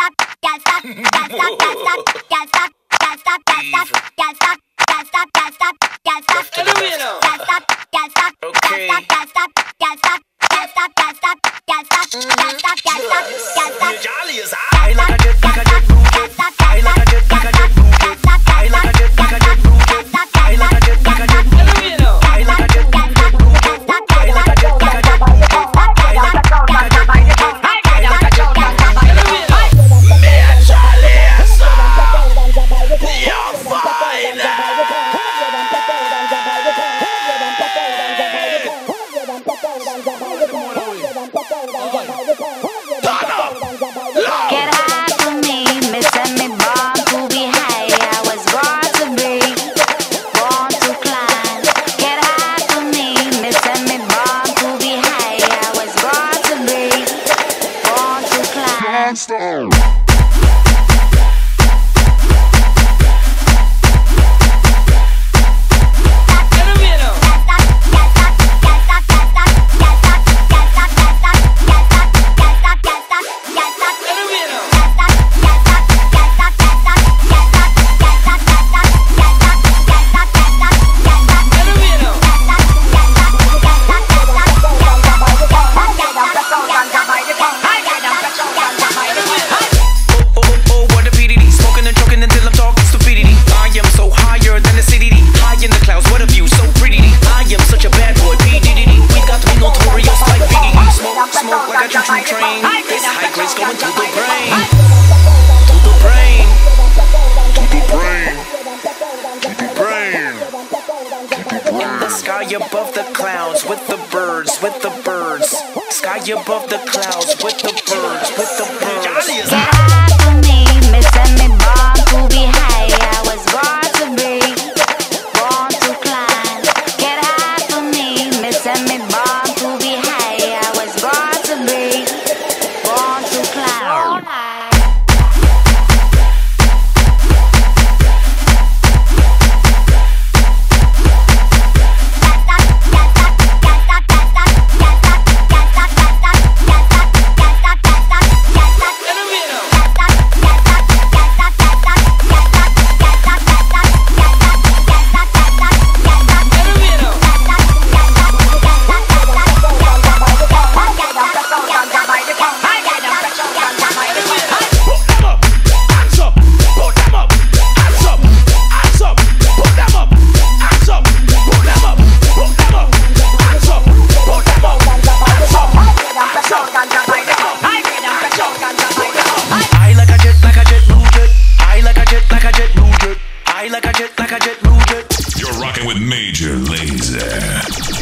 Above the clouds with the birds, sky above the clouds with the birds, Get high for me, missing me born to be high. I was born to be, born to climb. Get high for me, missing me born to be high. I was born to be, born to climb. All night. You're rocking with Major Lazer.